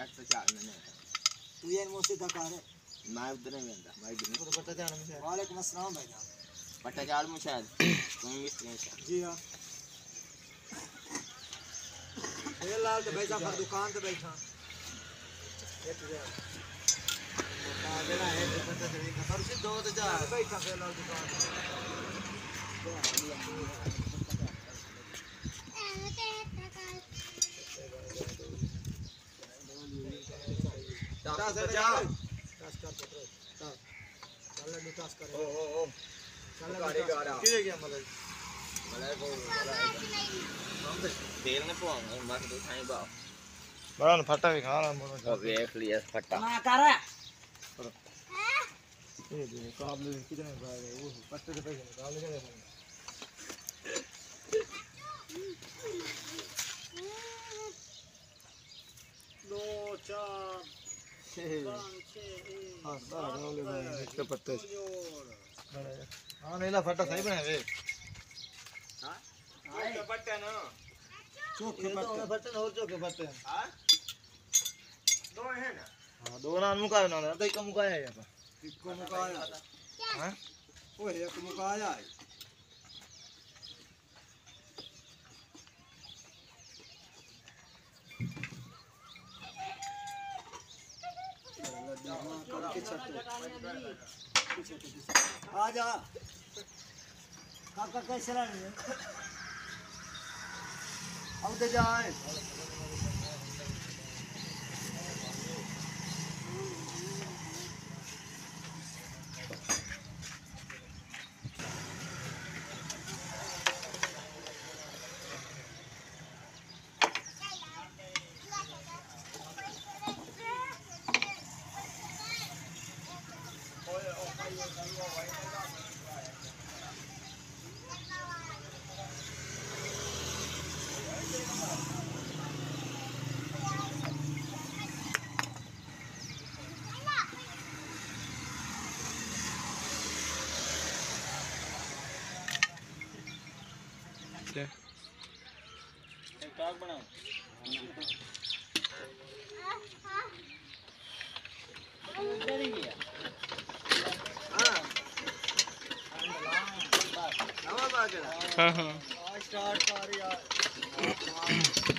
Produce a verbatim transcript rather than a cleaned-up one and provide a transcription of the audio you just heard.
ऐसा चाल मैंने तू ये मुझसे धक्का दे मैं उधर नहीं वेंदा मैं इधर तो पट्टा चाल में वालेकुम अस्सलाम भाईजान पट्टा चाल में शायद तुम मिस्त्री शायद जी हां ये लाल तो भाई साहब दुकान पे बैठा एक यार मोटा जेड़ा है पट्टा चली का पर दो तो जा बैठा फिर लाल दुकान टास्क कर जा टास्क कर पत्रो चल ले टास्क कर ओ ओ ओ चल कारीगर आ किधर गया मतलब मलाई को हम तो तेल ने पोंगा मत दो थाई बा बड़ा न फटा भी खाना मोनो ओ देख लिया फटा ना कर ये दे काबले कितने भाई वो पत्ते से पैसे निकाल ले दो चार हां सारा ले भाई इसके पत्ते हां नीला फटा सही बने वे हां चोखे पट्टे ना चोखे पट्टे फटे और चोखे पट्टे हां दो है ना हां दो ना मुकाया ना तो एक मुकाया है यहां एक को मुकाया हां ओ एक मुकाया है आजा काका कैसे लानी है अब तो जाए एक टाक बनाओ हां हां स्टार्ट कर यार